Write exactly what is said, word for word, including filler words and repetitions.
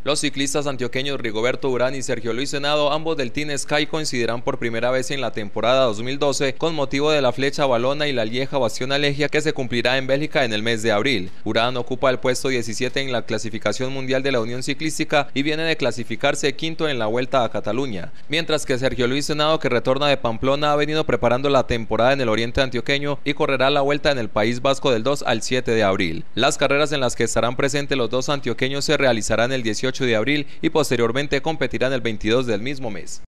Los ciclistas antioqueños Rigoberto Urán y Sergio Luis Henao, ambos del Team Sky, coincidirán por primera vez en la temporada dos mil doce con motivo de la Flecha Valona y la Lieja Bastión Alegia, que se cumplirá en Bélgica en el mes de abril. Urán ocupa el puesto diecisiete en la clasificación mundial de la Unión Ciclística y viene de clasificarse quinto en la Vuelta a Cataluña, mientras que Sergio Luis Henao, que retorna de Pamplona, ha venido preparando la temporada en el oriente antioqueño y correrá la Vuelta en el País Vasco del dos al siete de abril. Las carreras en las que estarán presentes los dos antioqueños se realizarán el dieciocho de abril y posteriormente competirán el veintidós del mismo mes.